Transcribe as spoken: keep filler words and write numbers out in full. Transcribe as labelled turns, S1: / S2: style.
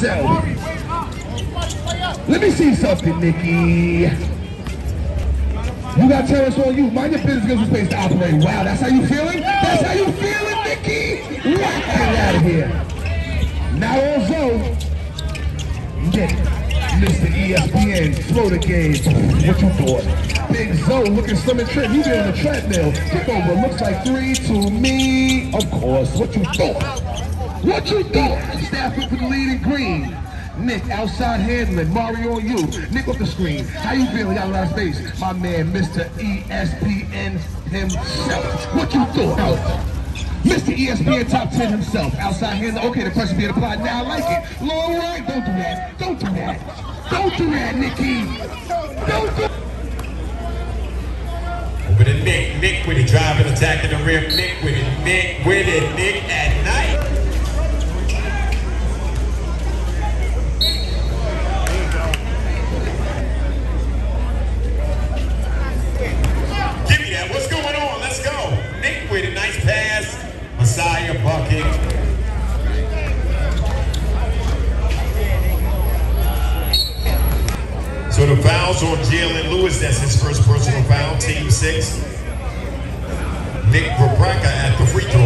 S1: himself. Let me see something, Nikki. You got terrorists on you. Mind your business, gives you space to operate. Wow, that's how you feeling? That's how you feeling, Nikki? Whack, get out of here. Now on zone. Nick, Mister E S P N, Florida game. What you thought? Big Zoe looking slim and trim. You been on the treadmill. Kick over. Looks like three to me. Of course. What you thought? What you thought? Stafford for the lead in green. Nick outside handling. Mario on you. Nick off the screen. How you feeling? Got a lot of space. My man, Mister E S P N himself. What you thought? Mister E S P N top ten himself. Outside handler. Okay, the pressure being applied. Now I like it. Long right. Don't do that. Don't do that. Don't do that, Nikki. Don't do
S2: Over to Nick. Nick with it. Driving, attacking the rim. Nick with it. Nick with it. Nick at night. Give me that. What's going on? Let's go. Nick with it. Nice pass. Messiah bucket. So the foul's on Jalen Lewis. That's his first personal foul. Team six. Nick Rebracca at the free throw